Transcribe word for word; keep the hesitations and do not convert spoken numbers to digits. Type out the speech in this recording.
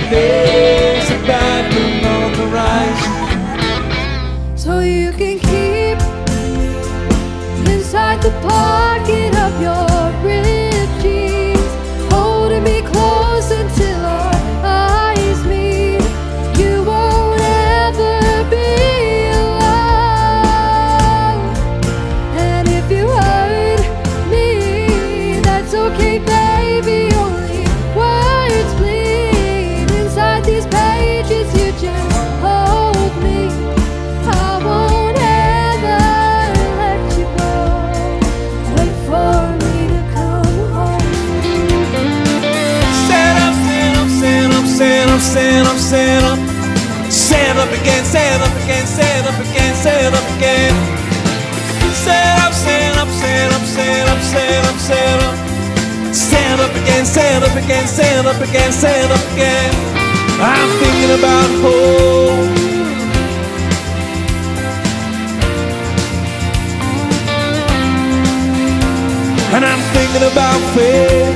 there's a bad moon on the rise. So you can keep inside the pocket of your ripped jeans, holding me close until our eyes meet. You won't ever be alone. And if you hurt me, that's okay, baby. Only words bleed inside these pages. You just hold me. I won't ever let you go. Wait for me to come home. Stand up, stand up, stand up, stand up, stand up, stand up. Stand up again, stand up again, stand up again, stand up again. Stand up, stand up, stand up, stand up, stand up, stand up. Stand up again, stand up again, stand up again, stand up again. I'm thinking about home. And I'm thinking about faith.